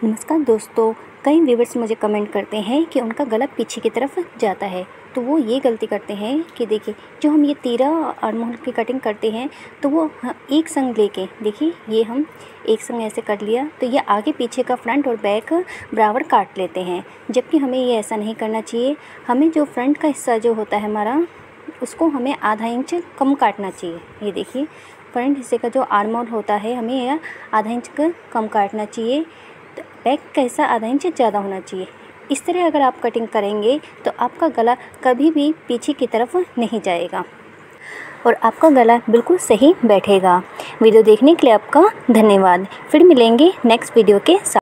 नमस्कार दोस्तों, कई व्यूवर्स मुझे कमेंट करते हैं कि उनका गला पीछे की तरफ जाता है, तो वो ये गलती करते हैं कि देखिए जो हम ये तीरा आर्म होल की कटिंग करते हैं तो वो एक संग लेके देखिए ये हम एक संग ऐसे कर लिया तो ये आगे पीछे का फ्रंट और बैक बराबर काट लेते हैं, जबकि हमें ये ऐसा नहीं करना चाहिए। हमें जो फ्रंट का हिस्सा जो होता है हमारा उसको हमें आधा इंच कम काटना चाहिए। ये देखिए फ्रंट हिस्से का जो आर्म होल होता है हमें यह आधा इंच कम काटना चाहिए, तो बैक का हिस्सा आधा इंच ज़्यादा होना चाहिए। इस तरह अगर आप कटिंग करेंगे तो आपका गला कभी भी पीछे की तरफ नहीं जाएगा और आपका गला बिल्कुल सही बैठेगा। वीडियो देखने के लिए आपका धन्यवाद। फिर मिलेंगे नेक्स्ट वीडियो के साथ।